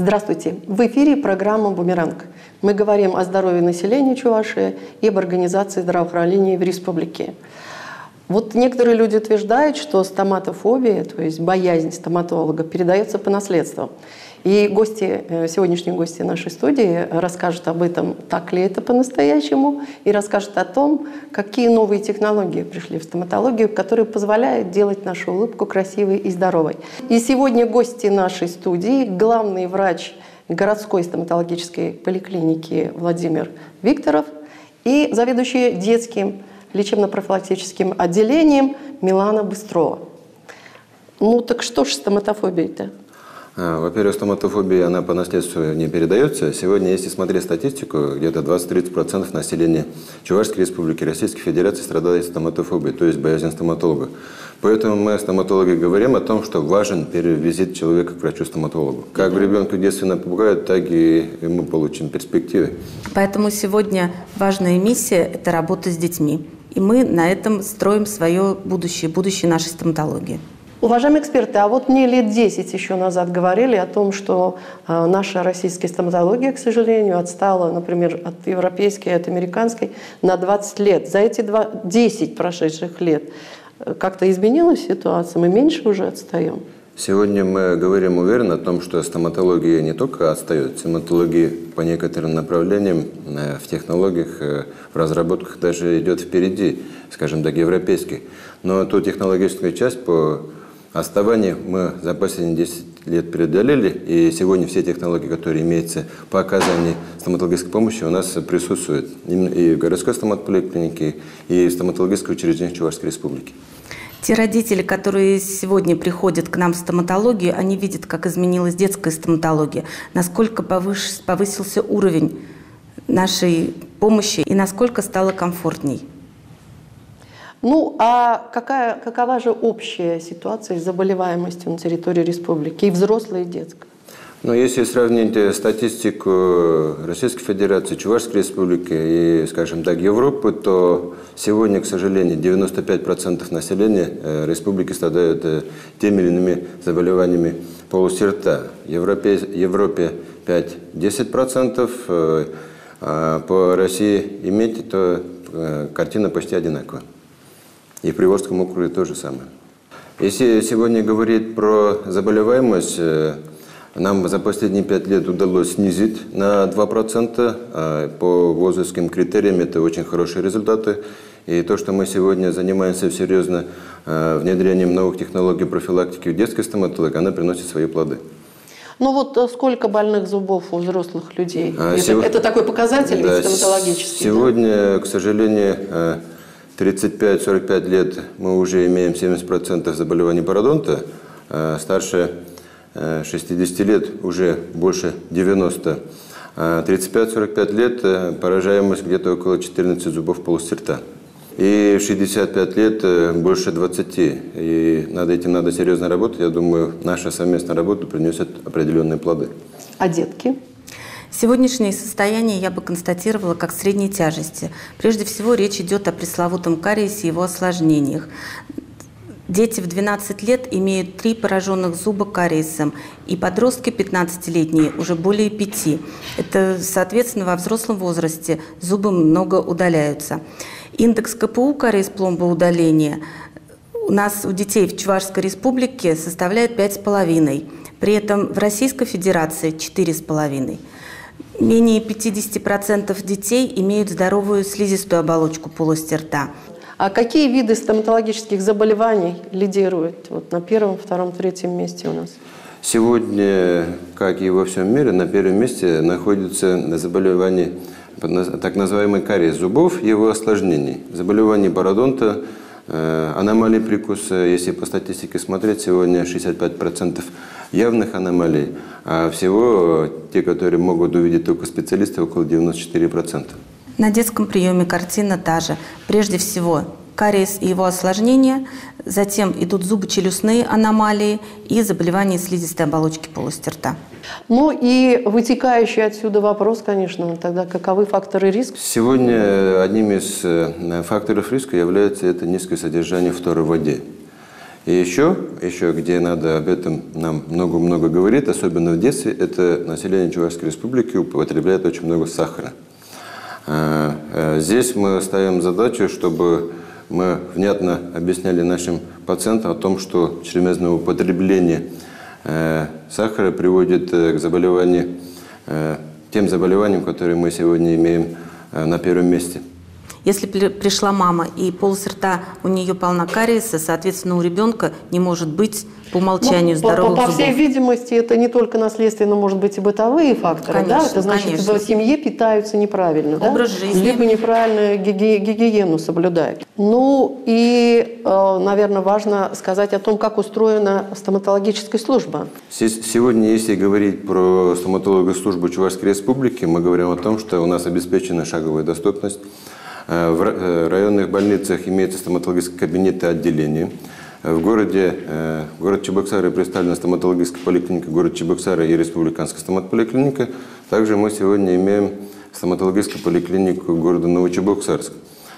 Здравствуйте! В эфире программа «Бумеранг». Мы говорим о здоровье населения Чувашии и об организации здравоохранения в республике. Вот некоторые люди утверждают, что стоматофобия, то есть боязнь стоматолога, передается по наследству. И сегодняшние гости нашей студии расскажут об этом, так ли это по-настоящему, и расскажут о том, какие новые технологии пришли в стоматологию, которые позволяют делать нашу улыбку красивой и здоровой. И сегодня гости нашей студии – главный врач городской стоматологической поликлиники Владимир Викторов и заведующий детским лечебно-профилактическим отделением Милана Быстрова. Ну так что ж стоматофобия-то? Во-первых, стоматофобия, она по наследству не передается. Сегодня, если смотреть статистику, где-то 20-30% населения Чувашской Республики, Российской Федерации страдает стоматофобией, то есть боязнь стоматолога. Поэтому мы, стоматологи, говорим о том, что важен первый визит человека к врачу-стоматологу. Как в ребенка в детстве напугают, так и мы получим перспективы. Поэтому сегодня важная миссия – это работа с детьми. И мы на этом строим свое будущее нашей стоматологии. Уважаемые эксперты, а вот мне лет 10 еще назад говорили о том, что наша российская стоматология, к сожалению, отстала, например, от европейской, от американской на 20 лет. За эти 10 прошедших лет как-то изменилась ситуация? Мы меньше уже отстаем? Сегодня мы говорим уверенно о том, что стоматология не только отстает, стоматология по некоторым направлениям в технологиях, в разработках даже идет впереди, скажем так, европейских. Но ту технологическую часть по отставанию мы за последние 10 лет преодолели, и сегодня все технологии, которые имеются по оказанию стоматологической помощи, у нас присутствуют и в городской стоматполиклинике, и в стоматологических учреждениях Чувашской Республики. Те родители, которые сегодня приходят к нам в стоматологию, они видят, как изменилась детская стоматология, насколько повысился уровень нашей помощи и насколько стало комфортней. Ну, а какова же общая ситуация с заболеваемостью на территории республики, и взрослой, и детской? Но если сравнить статистику Российской Федерации, Чувашской Республики и, скажем так, Европы, то сегодня, к сожалению, 95% населения республики страдают теми или иными заболеваниями полости рта. В Европе 5-10%, а по России иметь, то картина почти одинаковая. И в Приволжском округе то же самое. Если сегодня говорить про заболеваемость, нам за последние 5 лет удалось снизить на 2%. По ВОЗовским критериям это очень хорошие результаты. И то, что мы сегодня занимаемся серьезно внедрением новых технологий профилактики в детской стоматологии, она приносит свои плоды. Ну вот сколько больных зубов у взрослых людей? Это такой показатель, да, стоматологический? Сегодня, да? К сожалению, 35-45 лет мы уже имеем 70% заболеваний пародонта, старше 60 лет уже больше 90. 35-45 лет поражаемость где-то около 14 зубов полости рта. И 65 лет больше 20. И над этим надо серьезно работать. Я думаю, наша совместная работа принесет определенные плоды. А детки? Сегодняшнее состояние я бы констатировала как средней тяжести. Прежде всего речь идет о пресловутом кариесе и его осложнениях. Дети в 12 лет имеют 3 пораженных зуба кариесом, и подростки 15-летние уже более 5. Это, соответственно, во взрослом возрасте зубы много удаляются. Индекс КПУ кариес-пломбоудаления у нас у детей в Чувашской Республике составляет 5,5. При этом в Российской Федерации 4,5. Менее 50% детей имеют здоровую слизистую оболочку полости рта. А какие виды стоматологических заболеваний лидируют вот на 1-м, 2-м, 3-м месте у нас? Сегодня, как и во всем мире, на 1-м месте находятся заболевания, так называемый кариес зубов и его осложнений. Заболевания пародонта, аномалии прикуса, если по статистике смотреть, сегодня 65% явных аномалий, а всего те, которые могут увидеть только специалисты, около 94%. На детском приеме картина та же. Прежде всего кариес и его осложнения, затем идут зубочелюстные аномалии и заболевания слизистой оболочки полости рта. Ну и вытекающий отсюда вопрос, конечно, тогда каковы факторы риска? Сегодня одним из факторов риска является это низкое содержание фтора в воде. И еще, где надо об этом нам много-много говорить, особенно в детстве, это население Чувашской Республики употребляет очень много сахара. Здесь мы ставим задачу, чтобы мы внятно объясняли нашим пациентам о том, что чрезмерное употребление сахара приводит к заболеваниям, тем заболеваниям, которые мы сегодня имеем на первом месте. Если пришла мама и полость рта у нее полна кариеса, соответственно, у ребенка не может быть по умолчанию здоровых зубов. По всей видимости, это не только наследственно, может быть, и бытовые факторы. Конечно, да? Это значит, конечно. в семье питаются неправильно. Образ да? жизни. Либо неправильно гигиену соблюдают. Ну и, наверное, важно сказать о том, как устроена стоматологическая служба. Сегодня, если говорить про стоматологическую службу Чувашской Республики, мы говорим о том, что у нас обеспечена шаговая доступность. В районных больницах имеются стоматологические кабинеты отделения. В городе Чебоксары представлена стоматологическая поликлиника город Чебоксары и республиканская стоматполиклиника. Также мы сегодня имеем стоматологическую поликлинику города Новочебоксарск.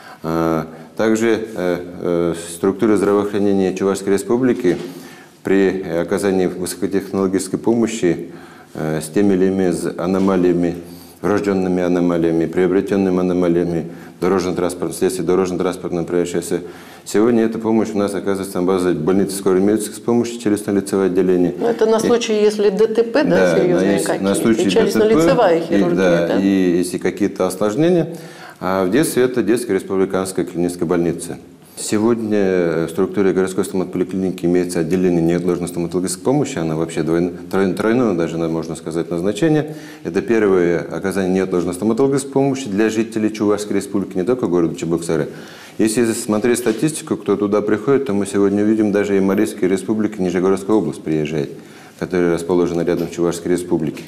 Также в структуре здравоохранения Чувашской Республики при оказании высокотехнологической помощи с теми или иными аномалиями, врожденными аномалиями, приобретенными аномалиями, вследствие дорожно-транспортного происшествия. Сегодня эта помощь у нас оказывается на базе больницы скорой медицинской с помощью челюстно-лицевого отделения. Ну, это на случай, если ДТП, да, серьезные какие-то, на случай челюстно-лицевая хирургия. Да? И если какие-то осложнения. А в детстве это детская республиканская клиническая больница. Сегодня в структуре городской стоматполиклиники имеется отделение неотложной стоматологической помощи. Она вообще тройное, даже можно сказать, назначение. Это первое оказание неотложной стоматологической помощи для жителей Чувашской Республики, не только города Чебоксары. Если смотреть статистику, кто туда приходит, то мы сегодня видим, даже и Марийская Республика, Нижегородская область приезжает, которая расположена рядом с Чувашской Республикой.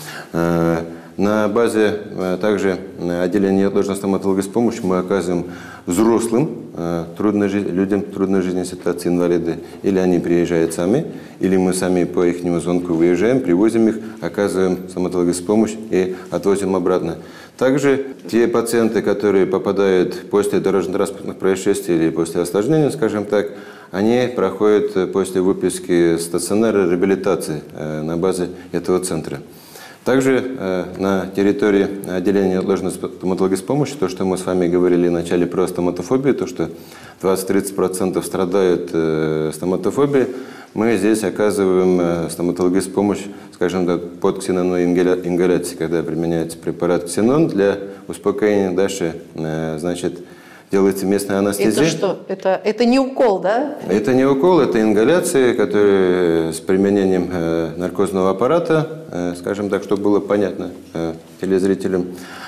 На базе также отделения неотложной стоматологической помощи мы оказываем взрослым людям трудной жизненной ситуации, инвалиды. Или они приезжают сами, или мы сами по их звонку выезжаем, привозим их, оказываем стоматологическую помощь и отвозим обратно. Также те пациенты, которые попадают после дорожно-транспортных происшествий или после осложнений, скажем так, они проходят после выписки стационара реабилитации на базе этого центра. Также на территории отделения неотложной стоматологической помощи, то, что мы с вами говорили в начале про стоматофобию, то, что 20-30% страдают стоматофобией, мы здесь оказываем стоматологическую помощь, скажем так, под ксеноновой ингаляцией, когда применяется препарат ксенон для успокоения. Дальше, значит, делается местная анестезия. Это что? Это не укол, да? Это не укол, это ингаляция, которая с применением наркозного аппарата, скажем так, чтобы было понятно телезрителям,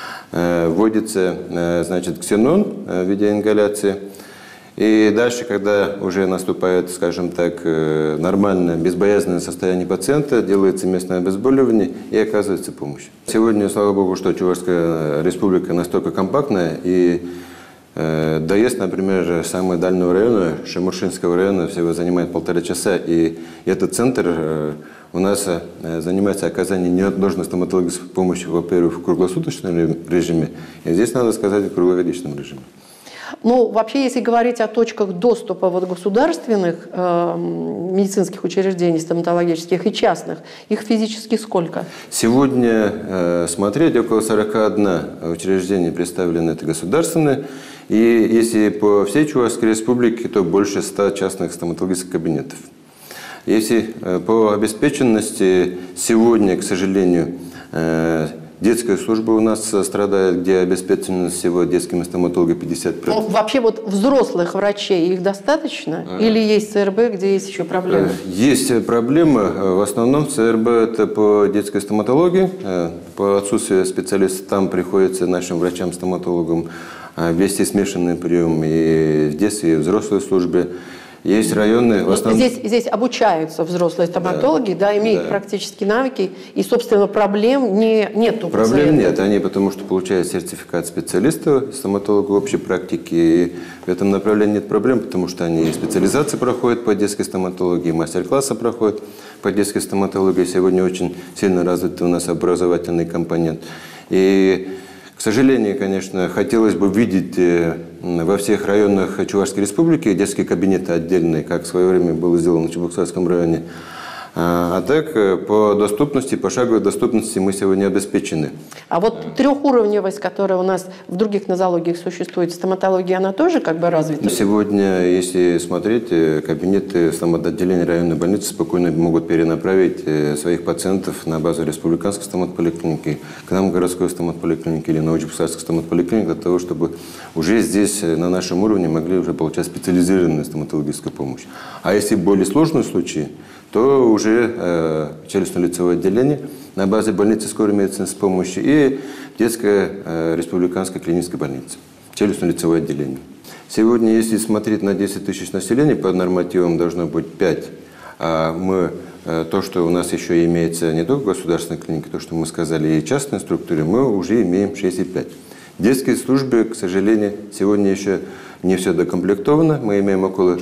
вводится, значит, ксенон в виде ингаляции. И дальше, когда уже наступает, скажем так, нормальное, безбоязненное состояние пациента, делается местное обезболивание и оказывается помощь. Сегодня, слава богу, что Чувашская Республика настолько компактная, и доезд, например, самого дальнего района, Шемуршинского района, всего занимает 1,5 часа, и этот центр у нас занимается оказанием неотложной стоматологической помощи, во-первых, в круглосуточном режиме, и здесь, надо сказать, в круглогодичном режиме. Ну, вообще, если говорить о точках доступа вот государственных медицинских учреждений, стоматологических и частных, их физически сколько? Сегодня смотреть около 41 учреждения представлены, это государственные. И если по всей Чувашской Республике, то больше 100 частных стоматологических кабинетов. Если по обеспеченности, сегодня, к сожалению, детская служба у нас страдает, где обеспеченность всего детскими стоматологами 50%. Ну, вообще вот взрослых врачей их достаточно? Или есть ЦРБ, где есть еще проблемы? Есть проблемы. В основном ЦРБ это по детской стоматологии. По отсутствию специалистов там приходится нашим врачам-стоматологам вести смешанный прием и в детстве, и в взрослой службе. Есть районы... В основном... Здесь обучаются взрослые стоматологи, да, имеют практические навыки, и, собственно, проблем нет у пациентов. Проблем нет, они потому что получают сертификат специалиста, стоматолога общей практики, и в этом направлении нет проблем, потому что они специализации проходят по детской стоматологии, мастер-классы проходят по детской стоматологии. Сегодня очень сильно развит у нас образовательный компонент. И, к сожалению, конечно, хотелось бы видеть во всех районах Чувашской Республики детские кабинеты отдельные, как в свое время было сделано в Чебоксарском районе. А так, по доступности, пошаговой доступности мы сегодня обеспечены. А вот трехуровневость, которая у нас в других нозологиях существует, стоматология, она тоже как бы развита? Сегодня, если смотреть, кабинеты стоматотделения районной больницы спокойно могут перенаправить своих пациентов на базу республиканской стоматполиклиники, к нам в городской стоматполиклинике или Новочебоксарской стоматполиклинике, для того, чтобы уже здесь, на нашем уровне, могли уже получать специализированную стоматологическую помощь. А если более сложные случаи, то уже челюстно-лицевое отделение на базе больницы скорой медицинской помощи и детская республиканская клиническая больница, челюстно-лицевое отделение. Сегодня, если смотреть на 10 тысяч населения, по нормативам должно быть 5. А то, что у нас еще имеется не только государственная клиника, то, что мы сказали, и частной структуре, мы уже имеем 6,5. В детской службе, к сожалению, сегодня еще не все докомплектовано. Мы имеем около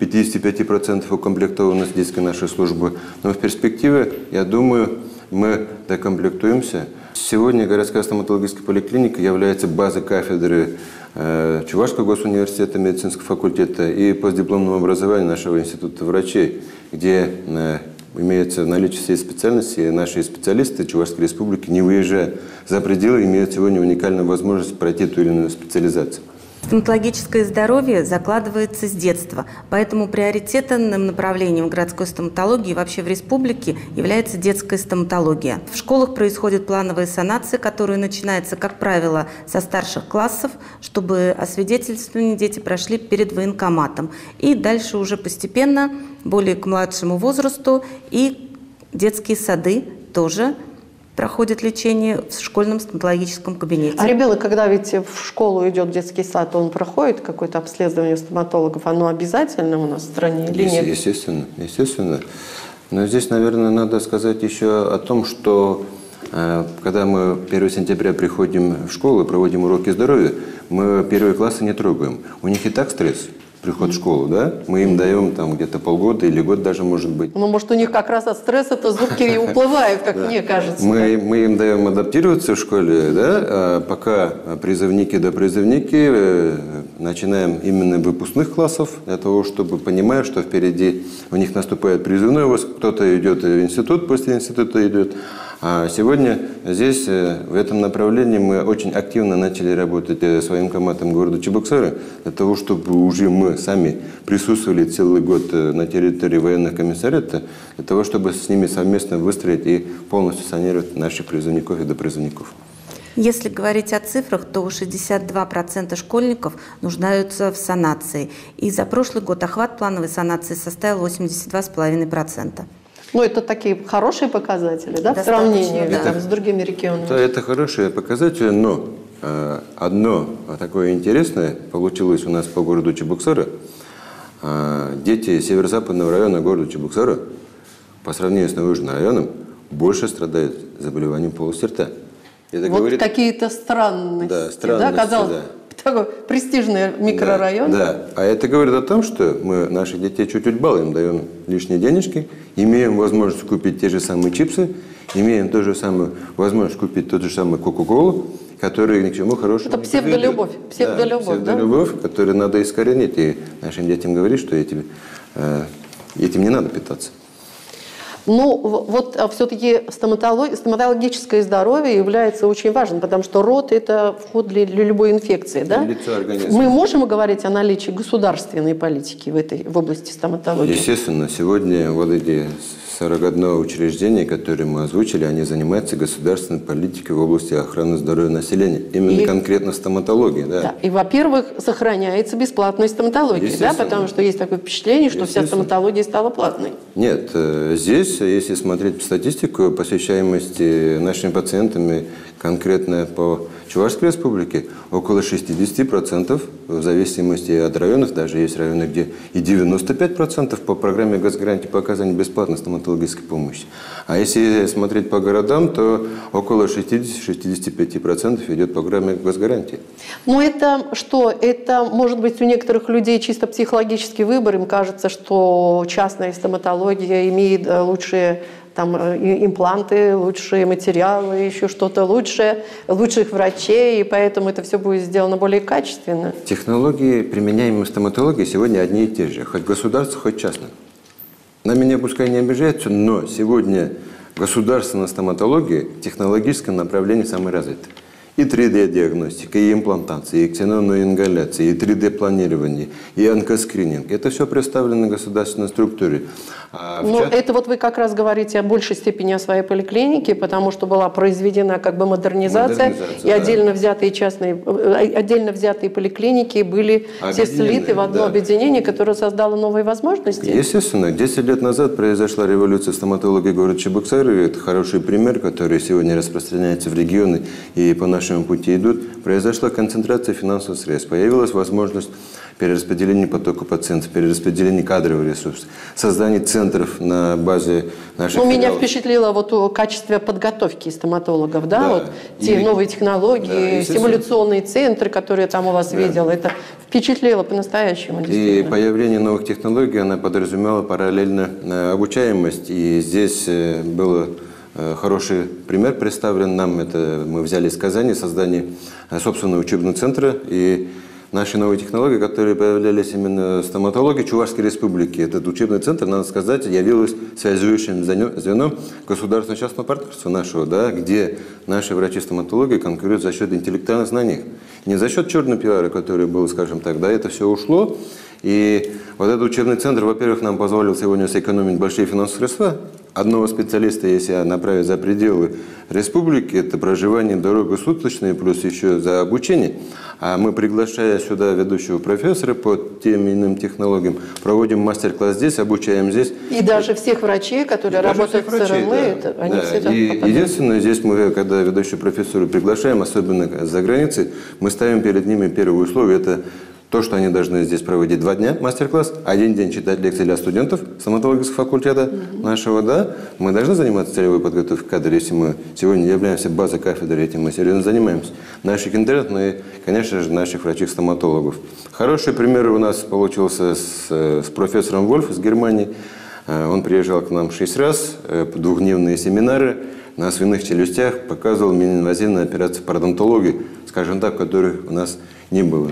55% укомплектованность детской нашей службы. Но в перспективе, я думаю, мы докомплектуемся. Сегодня городская стоматологическая поликлиника является базой кафедры Чувашского госуниверситета медицинского факультета и постдипломного образования нашего института врачей, где имеется наличие всей специальности, и наши специалисты Чувашской республики, не выезжая за пределы, имеют сегодня уникальную возможность пройти ту или иную специализацию. Стоматологическое здоровье закладывается с детства, поэтому приоритетным направлением городской стоматологии и вообще в республике является детская стоматология. В школах происходит плановая санация, которая начинается, как правило, со старших классов, чтобы освидетельствование дети прошли перед военкоматом. И дальше уже постепенно, более к младшему возрасту, и детские сады тоже проходит лечение в школьном стоматологическом кабинете. А ребенок, когда ведь в школу идет в детский сад, он проходит какое-то обследование стоматологов? Оно обязательно у нас в стране или нет? Естественно, естественно. Но здесь, наверное, надо сказать еще о том, что когда мы 1 сентября приходим в школу и проводим уроки здоровья, мы первые классы не трогаем. У них и так стресс. Приход в школу, да? Мы им даем там где-то полгода или год даже, может быть. Ну, может, у них как раз от стресса-то зубки и уплывают, как мне кажется. Мы им даем адаптироваться в школе, да? А пока призывники до призывники, начинаем именно выпускных классов, для того, чтобы, понимая, что впереди у них наступает призывной возраст, кто-то идет в институт, после института идет. А сегодня здесь, в этом направлении, мы очень активно начали работать с военкоматом города Чебоксары, для того, чтобы уже мы сами присутствовали целый год на территории военных комиссариата, для того, чтобы с ними совместно выстроить и полностью санировать наших призывников и допризывников. Если говорить о цифрах, то 62% школьников нуждаются в санации. И за прошлый год охват плановой санации составил 82,5%. Ну, это такие хорошие показатели, да, в сравнении с другими регионами? Да, это хорошие показатели, но одно такое интересное получилось у нас по городу Чебоксары. Дети северо-западного района города Чебоксары по сравнению с Новоюжным районом больше страдают заболеванием полости рта. Это вот говорит... какие-то странности, да, казалось, да. Такой престижный микрорайон. Да, а это говорит о том, что мы наших детей чуть-чуть балуем, даем лишние денежки, имеем возможность купить те же самые чипсы, имеем ту же самую возможность купить ту же самую кока-колу, которые ни к чему хорошему это псевдолюбовь, псевдолюбовь, да? Псевдолюбовь, которую надо искоренить, и нашим детям говорить, что этим не надо питаться. Ну, вот все-таки стоматологическое здоровье является очень важным, потому что рот – это вход для любой инфекции, да? Лицо организма. Мы можем говорить о наличии государственной политики в области стоматологии? Естественно, сегодня вот эти 41 учреждения, которые мы озвучили, они занимаются государственной политикой в области охраны здоровья населения. Именно конкретно стоматологии. Да. Да. И, во-первых, сохраняется бесплатная стоматология, да? Потому что есть такое впечатление, что вся стоматология стала платной. Нет, здесь, если смотреть статистику посещаемости нашими пациентами конкретно по Чувашской республике, около 60%, в зависимости от районов, даже есть районы, где и 95% по программе госгарантии по оказанию бесплатной стоматологической помощи. А если смотреть по городам, то около 60-65% идет по программе госгарантии. Ну это что? Это может быть у некоторых людей чисто психологический выбор. Им кажется, что частная стоматология имеет лучшие там импланты, лучшие материалы, еще что-то лучшее, лучших врачей, и поэтому это все будет сделано более качественно. Технологии, применяемые в стоматологии, сегодня одни и те же, хоть государство, хоть частно. На меня пускай не обижаются, но сегодня государственная стоматология в технологическом направлении самая развитая. И 3D-диагностика, и имплантация, и ксенонная ингаляция, и 3D-планирование, и онкоскрининг. Это все представлено в государственной структуре. Это вот вы как раз говорите о большей степени о своей поликлинике, потому что была произведена как бы модернизация и отдельно взятые отдельно взятые поликлиники были все слиты в одно объединение, которое создало новые возможности. Естественно. 10 лет назад произошла революция стоматологии города Чебоксары. Это хороший пример, который сегодня распространяется в регионы и по нашему пути идут. Произошла концентрация финансовых средств. Появилась возможность перераспределения потока пациентов, перераспределения кадровых ресурсов, создание центров на базе наших филиалов. Меня впечатлило вот качество подготовки стоматологов, да? Вот те новые технологии, симуляционные центры, которые я там у вас видел, это впечатлило по-настоящему. И появление новых технологий, она подразумевала параллельно обучаемость, и здесь было хороший пример представлен нам. Это мы взяли из Казани создание собственного учебного центра, и наши новые технологии, которые появлялись именно в стоматологии Чувашской республики. Этот учебный центр, надо сказать, явился связующим звеном государственно-частного партнерства нашего, да, где наши врачи-стоматологи конкурируют за счет интеллектуальных знаний. Не за счет черного пиара, который был, скажем так, да, это все ушло. И вот этот учебный центр, во-первых, нам позволил сегодня сэкономить большие финансовые средства. Одного специалиста, если направить за пределы республики, это проживание дорога суточная, плюс еще за обучение. А мы, приглашая сюда ведущего профессора по тем иным технологиям, проводим мастер-класс здесь, обучаем здесь. И даже всех врачей, которые работают в ЦРМ, они все там попадают. Единственное, здесь мы, когда ведущего профессора приглашаем, особенно за границей, мы ставим перед ними первое условие – это то, что они должны здесь проводить 2 дня мастер-класс, 1 день читать лекции для студентов стоматологического факультета нашего, да. Мы должны заниматься целевой подготовкой кадров, если мы сегодня являемся базой кафедры, этим мы серьезно занимаемся. Наших интернет, ну и, конечно же, наших врачей-стоматологов. Хороший пример у нас получился с профессором Вольф из Германии. Он приезжал к нам 6 раз, 2-дневные семинары на свиных челюстях, показывал минимально-инвазивные операции пародонтологии, скажем так, которых у нас не было.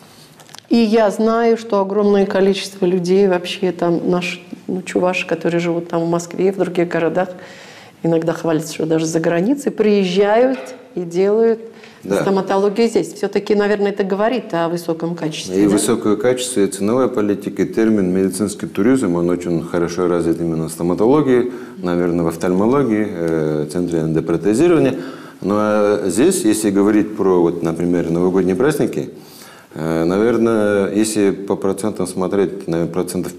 И я знаю, что огромное количество людей, вообще там наши чуваши, которые живут там в Москве и в других городах, иногда хвалятся, что даже за границей, приезжают и делают стоматологию здесь. Все-таки, наверное, это говорит о высоком качестве. И высокое качество, и ценовая политика, и термин медицинский туризм, он очень хорошо развит именно в стоматологии, наверное, в офтальмологии, центре эндопротезирования. Ну а здесь, если говорить про, вот, например, новогодние праздники, наверное, если по процентам смотреть, наверное, процентов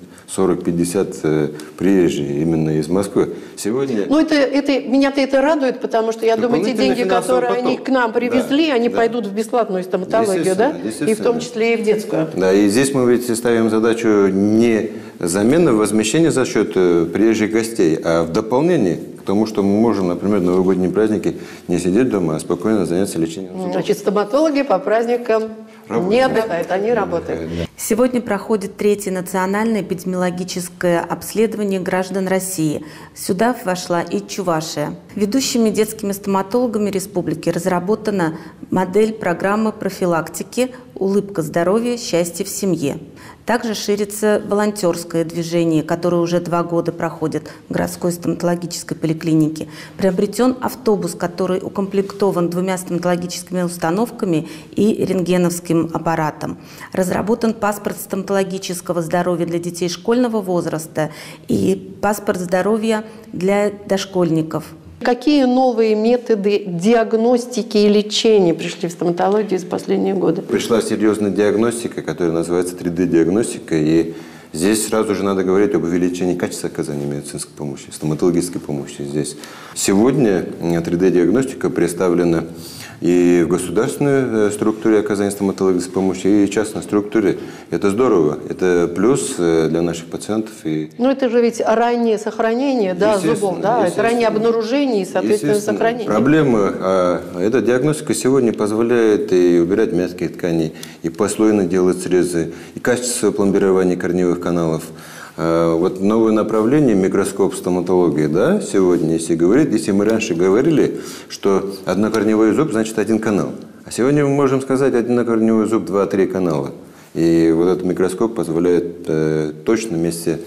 40-50 приезжие именно из Москвы. Сегодня... Ну, меня-то это радует, потому что я думаю, те деньги, которые они к нам привезли, они пойдут в бесплатную стоматологию, да? И в том числе и в детскую. Да, и здесь мы ведь ставим задачу не замены возмещения за счет приезжих гостей, а в дополнение к тому, что мы можем, например, в новогодние праздники не сидеть дома, а спокойно заняться лечением зубов. Значит, стоматологи по праздникам не отдыхают, они работают. Сегодня проходит 3-е национальное эпидемиологическое обследование граждан России. Сюда вошла и Чувашия. Ведущими детскими стоматологами республики разработана модель программы профилактики «Улыбка здоровья, счастье в семье». Также ширится волонтерское движение, которое уже 2 года проходит в городской стоматологической поликлинике. Приобретен автобус, который укомплектован 2 стоматологическими установками и рентгеновским аппаратом. Разработан паспорт стоматологического здоровья для детей школьного возраста и паспорт здоровья для дошкольников. Какие новые методы диагностики и лечения пришли в стоматологию за последние годы? Пришла серьезная диагностика, которая называется 3D-диагностика, и здесь сразу же надо говорить об увеличении качества оказания медицинской помощи, стоматологической помощи здесь. Сегодня 3D-диагностика представлена и в государственной структуре оказания стоматологической помощи, и в частной структуре. Это здорово. Это плюс для наших пациентов. Ну, это же ведь раннее сохранение, да, зубов, да? Это раннее обнаружение и, соответственно, сохранение. Проблема, эта диагностика сегодня позволяет и убирать мягкие ткани, и послойно делать срезы, и качество пломбирования корневых каналов. вот новое направление микроскоп стоматологии, да, сегодня, если мы раньше говорили, что однокорневой зуб значит один канал, а сегодня мы можем сказать однокорневой зуб 2-3 канала. И вот этот микроскоп позволяет точно вместе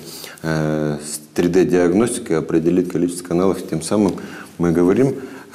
с 3D-диагностикой определить количество каналов, и тем самым мы говорим,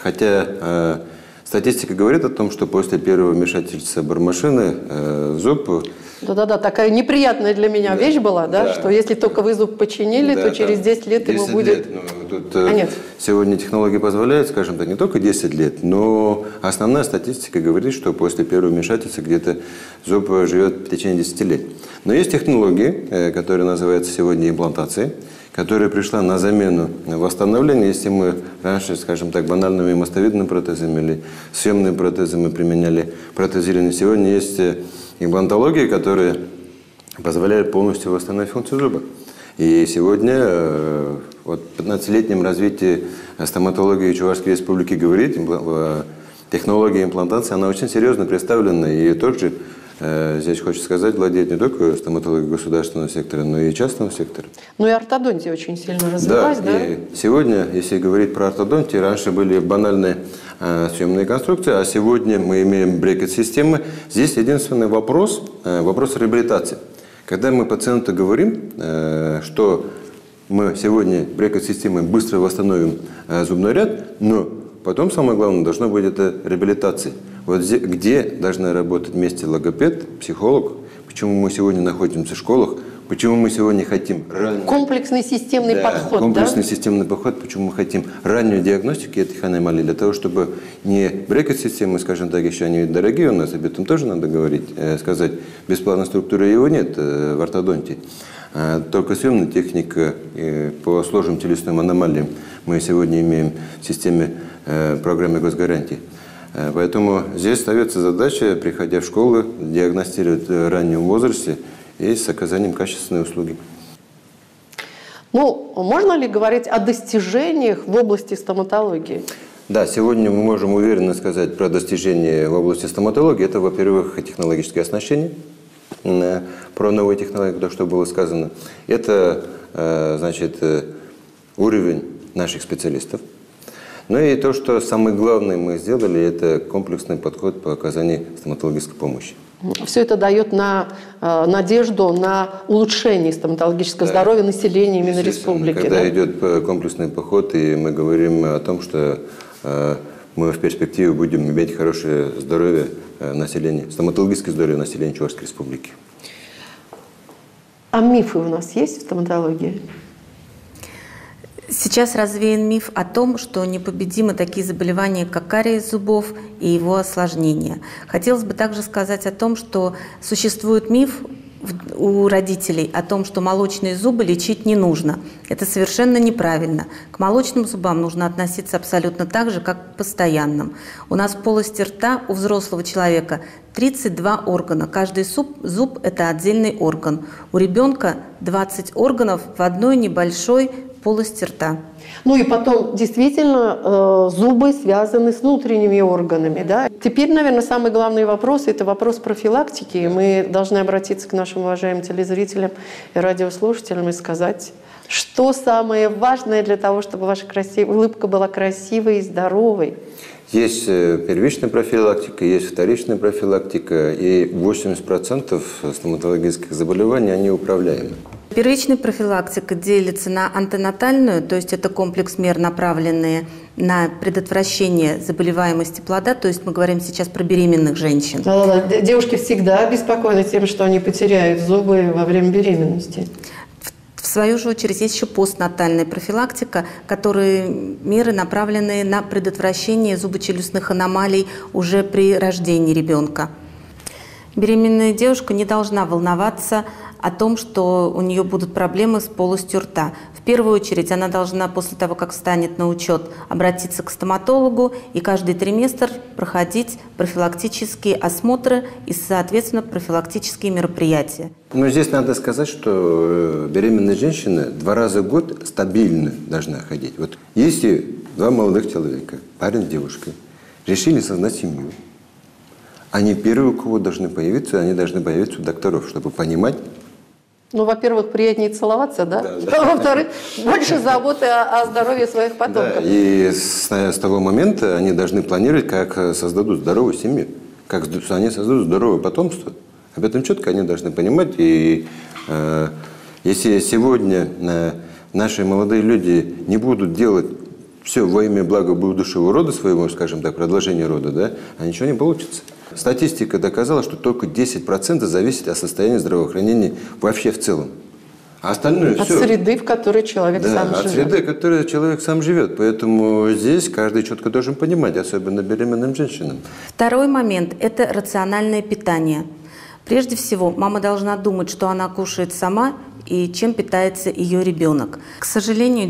хотя статистика говорит о том, что после первого вмешательства бормашины в зуб... Да-да-да, такая неприятная для меня вещь была, да, что если только вы зуб починили, то через 10 лет ему будет... Конец. Сегодня технологии позволяют, скажем так, не только 10 лет, но основная статистика говорит, что после первого вмешательства где-то зуб живет в течение 10 лет. Но есть технологии, которые называются сегодня имплантацией, которая пришла на замену восстановлению. Если мы раньше, скажем так, банальными мостовидными протезами или съемными протезами применяли протезирование, сегодня есть имплантология, которая позволяет полностью восстановить функцию зуба. И сегодня вот в 15-летнем развитии стоматологии Чувашской Республики говорит, технология имплантации, она очень серьезно представлена. И также здесь хочется сказать, владеет не только стоматологией государственного сектора, но и частного сектора. Ну и ортодонтия очень сильно развилась, да? И сегодня, если говорить про ортодонтию, раньше были банальные съемные конструкции, а сегодня мы имеем брекет-системы. Здесь единственный вопрос реабилитации. Когда мы пациенту говорим, что мы сегодня брекет-системой быстро восстановим зубной ряд, но потом самое главное должно быть это реабилитация. Вот где должна работать вместе логопед, психолог, почему мы сегодня находимся в школах, почему мы сегодня хотим комплексный системный подход, комплексный системный подход, почему мы хотим раннюю диагностику этих аномалий, для того, чтобы не брекет-системы, скажем так, еще они дорогие у нас, об этом тоже надо говорить, сказать, бесплатной структуры его нет в ортодонтии. Только съемная техника по сложным телесным аномалиям мы сегодня имеем в системе программы госгарантии. Поэтому здесь ставится задача, приходя в школу, диагностировать в раннем возрасте и с оказанием качественной услуги. Ну, можно ли говорить о достижениях в области стоматологии? Да, сегодня мы можем уверенно сказать про достижения в области стоматологии. Это, во-первых, технологическое оснащение. Про новые технологии, то, что было сказано. Это, значит, уровень наших специалистов. Ну и то, что самое главное мы сделали, это комплексный подход по оказанию стоматологической помощи. Все это дает надежду на улучшение стоматологического здоровья населения именно республики. Когда идет комплексный подход, и мы говорим о том, что мы в перспективе будем иметь хорошее здоровье населения, стоматологическое здоровье населения Чувашской Республики. А мифы у нас есть в стоматологии? Сейчас развеян миф о том, что непобедимы такие заболевания, как кариес зубов и его осложнения. Хотелось бы также сказать о том, что существует миф у родителей о том, что молочные зубы лечить не нужно. Это совершенно неправильно. К молочным зубам нужно относиться абсолютно так же, как к постоянным. У нас в полости рта у взрослого человека 32 органа. Каждый зуб – это отдельный орган. У ребенка 20 органов в одной небольшой полости рта. Ну и потом, действительно, зубы связаны с внутренними органами. Да? Теперь, наверное, самый главный вопрос – это вопрос профилактики. Мы должны обратиться к нашим уважаемым телезрителям и радиослушателям и сказать, что самое важное для того, чтобы ваша улыбка была красивой и здоровой. Есть первичная профилактика, есть вторичная профилактика, и 80% стоматологических заболеваний, они управляемы. Первичная профилактика делится на антенатальную, то есть это комплекс мер, направленные на предотвращение заболеваемости плода, то есть мы говорим сейчас про беременных женщин. Да-да-да. Девушки всегда обеспокоены тем, что они потеряют зубы во время беременности. В свою же очередь есть еще постнатальная профилактика, которые меры направлены на предотвращение зубочелюстных аномалий уже при рождении ребенка. Беременная девушка не должна волноваться о том, что у нее будут проблемы с полостью рта. В первую очередь она должна после того, как встанет на учет, обратиться к стоматологу и каждый триместр проходить профилактические осмотры и, соответственно, профилактические мероприятия. Но здесь надо сказать, что беременная женщина 2 раза в год стабильно должна ходить. Вот если 2 молодых человека, парень с девушкой, решили создать семью, они первые, у кого должны появиться, они должны появиться у докторов, чтобы понимать, Ну, во-первых, приятнее целоваться, да? Да. А во-вторых, больше заботы о здоровье своих потомков. Да, и с того момента они должны планировать, как создадут здоровую семью, как они создадут здоровое потомство. Об этом четко они должны понимать. И если сегодня наши молодые люди не будут делать все во имя блага будущего рода своего, скажем так, продолжения рода, да, а ничего не получится. Статистика доказала, что только 10% зависит от состояния здравоохранения вообще в целом. А остальное от все. среды, в которой человек сам живет. От среды, в которой человек сам живет. Поэтому здесь каждый четко должен понимать, особенно беременным женщинам. Второй момент – это рациональное питание. Прежде всего, мама должна думать, что она кушает сама и чем питается ее ребенок. К сожалению,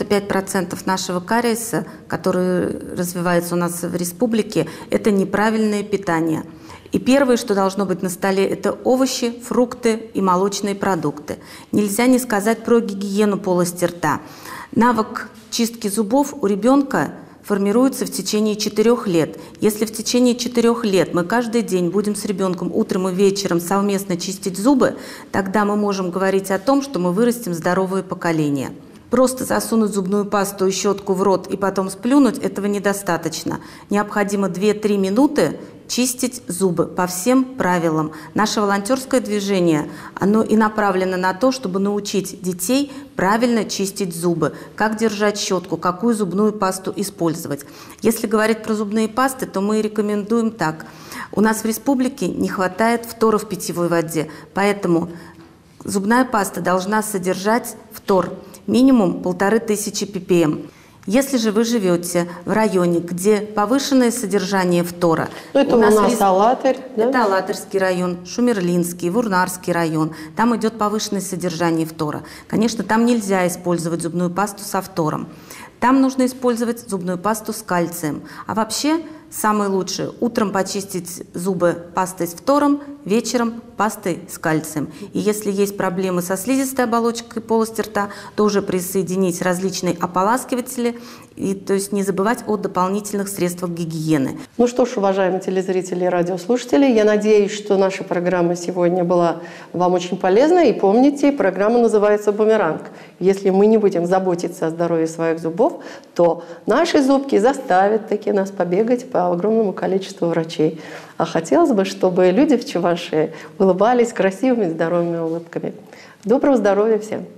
95% нашего кариеса, который развивается у нас в республике, это неправильное питание. И первое, что должно быть на столе, это овощи, фрукты и молочные продукты. Нельзя не сказать про гигиену полости рта. Навык чистки зубов у ребенка формируется в течение 4 лет. Если в течение 4 лет мы каждый день будем с ребенком утром и вечером совместно чистить зубы, тогда мы можем говорить о том, что мы вырастим здоровое поколение. Просто засунуть зубную пасту и щетку в рот и потом сплюнуть – этого недостаточно. Необходимо 2-3 минуты чистить зубы по всем правилам. Наше волонтерское движение, оно и направлено на то, чтобы научить детей правильно чистить зубы, как держать щетку, какую зубную пасту использовать. Если говорить про зубные пасты, то мы рекомендуем так. У нас в республике не хватает фтора в питьевой воде, поэтому зубная паста должна содержать фтор минимум 1500 ppm. Если же вы живете в районе, где повышенное содержание фтора, это у нас Алатырь, да? Это Алатырский район, Шумерлинский, Вурнарский район, там идет повышенное содержание фтора. Конечно, там нельзя использовать зубную пасту со фтором. Там нужно использовать зубную пасту с кальцием. А вообще, самое лучшее – утром почистить зубы пастой с фтором, вечером пастой с кальцием. И если есть проблемы со слизистой оболочкой полости рта, то уже присоединить различные ополаскиватели, и, то есть не забывать о дополнительных средствах гигиены. Ну что ж, уважаемые телезрители и радиослушатели, я надеюсь, что наша программа сегодня была вам очень полезна. И помните, программа называется «Бумеранг». Если мы не будем заботиться о здоровье своих зубов, то наши зубки заставят таки нас побегать по огромному количеству врачей. А хотелось бы, чтобы люди в Чувашии улыбались красивыми, здоровыми улыбками. Доброго здоровья всем!